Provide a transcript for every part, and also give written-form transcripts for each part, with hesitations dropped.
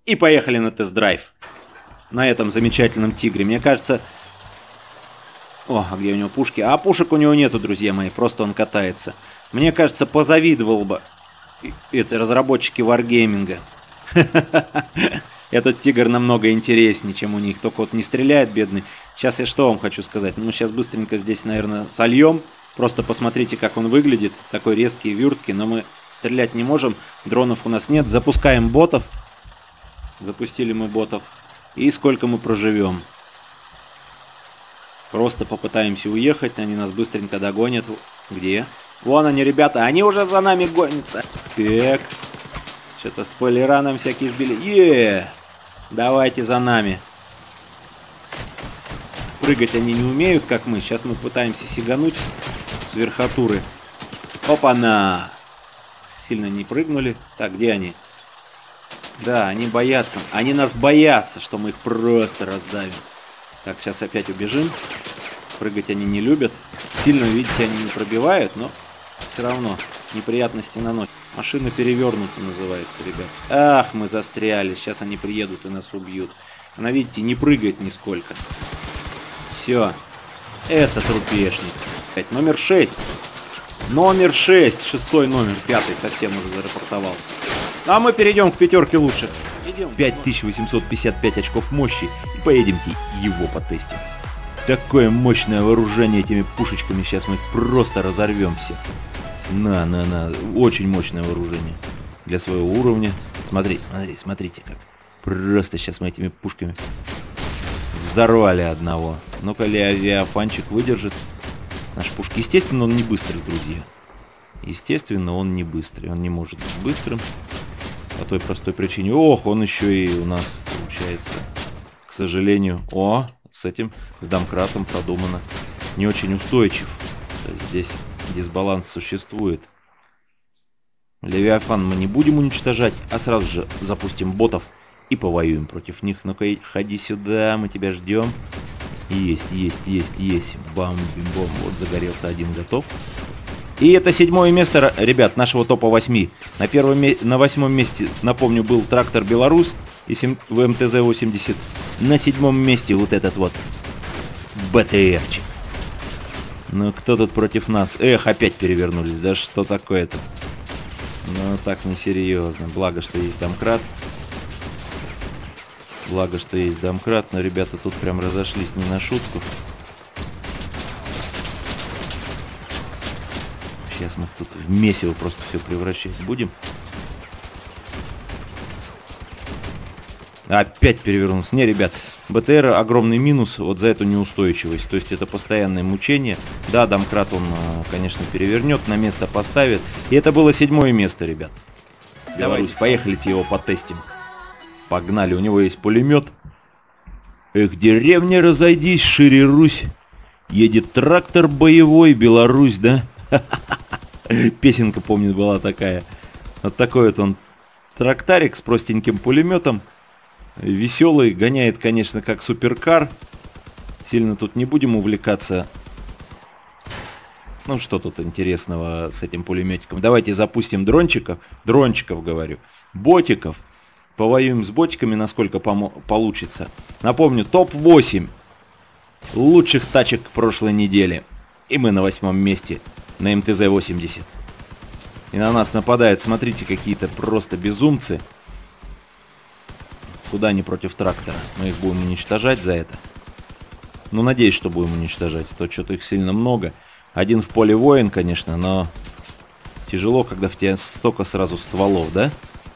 И поехали на тест-драйв. На этом замечательном тигре. Мне кажется... О, а где у него пушки? А пушек у него нету, друзья мои. Просто он катается. Мне кажется, позавидовал бы это разработчики Wargaming. Этот тигр намного интереснее, чем у них. Только вот не стреляет, бедный. Сейчас я что вам хочу сказать? Ну, сейчас быстренько здесь, наверное, сольем. Просто посмотрите, как он выглядит. Такой резкий, вюрткий. Но мы стрелять не можем. Дронов у нас нет. Запускаем ботов. Запустили мы ботов. И сколько мы проживем? Просто попытаемся уехать. Они нас быстренько догонят. Где? Вон они, ребята. Они уже за нами гонятся. Так. Что-то спойлера нам всякие сбили. Давайте за нами. Прыгать они не умеют, как мы. Сейчас мы пытаемся сигануть с верхотуры. Опа-на! Сильно не прыгнули. Так, где они? Да, они боятся. Они нас боятся, что мы их просто раздавим. Так, сейчас опять убежим. Прыгать они не любят. Сильно, видите, они не пробивают, но все равно неприятности наносят. Машина перевернута называется, ребят. Ах, мы застряли. Сейчас они приедут и нас убьют. Она, видите, не прыгает нисколько. Все. Это трупешник. Номер 6. Номер 6. Шестой номер. Пятый совсем уже зарапортовался. А мы перейдем к пятерке лучших. 5855 очков мощи. И поедемте его потестим. Такое мощное вооружение этими пушечками. Сейчас мы их просто разорвем все. На. Очень мощное вооружение. Для своего уровня. Смотрите как. Просто сейчас мы этими пушками взорвали одного. Ну-ка, ли авиафанчик выдержит наши пушки. Естественно, он не быстрый, друзья. Естественно, он не быстрый. Он не может быть быстрым. По той простой причине. Ох, он еще и у нас, получается, к сожалению. О, с домкратом продумано. Не очень устойчив. Здесь дисбаланс существует. Левиафан мы не будем уничтожать, а сразу же запустим ботов и повоюем против них. Ну-ка, ходи сюда, мы тебя ждем. Есть. Бам-бим-бом. Вот загорелся один, готов. И это 7-е место, ребят, нашего топа 8. На 8-м месте, напомню, был трактор Беларусь и в МТЗ-80. На 7-м месте вот этот вот БТРчик. Ну, кто тут против нас? Эх, опять перевернулись. Да что такое-то? Ну, так несерьезно. Благо, что есть домкрат. Но ребята тут прям разошлись не на шутку. Сейчас мы их тут в месиво просто все превращать будем. Опять перевернулся. Не, ребят, БТР огромный минус вот за эту неустойчивость. То есть это постоянное мучение. Да, домкрат он, конечно, перевернет, на место поставит. И это было 7-е место, ребят. Беларусь, поехали его потестим. Погнали, у него есть пулемет. Эх, деревня, разойдись, шире Русь. Едет трактор боевой, Беларусь, да? Песенка, помню, была такая. Вот такой вот он трактарик с простеньким пулеметом. Веселый, гоняет, конечно, как суперкар. Сильно тут не будем увлекаться. Ну, что тут интересного с этим пулеметиком? Давайте запустим дрончиков, говорю, ботиков. Повоюем с ботиками, насколько получится. Напомню, топ-8 лучших тачек прошлой недели. И мы на 8-м месте. На МТЗ-80. И на нас нападают, смотрите, какие-то просто безумцы. Куда они против трактора? Мы их будем уничтожать за это. Ну, надеюсь, что будем уничтожать. А то что-то их сильно много. Один в поле воин, конечно, но тяжело, когда в тебя столько сразу стволов, да?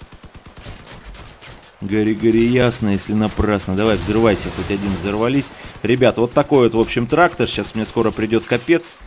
Гори, ясно, если напрасно. Давай, взрывайся, хоть один взорвались. Ребята, вот такой вот, в общем, трактор. Сейчас мне скоро придет капец.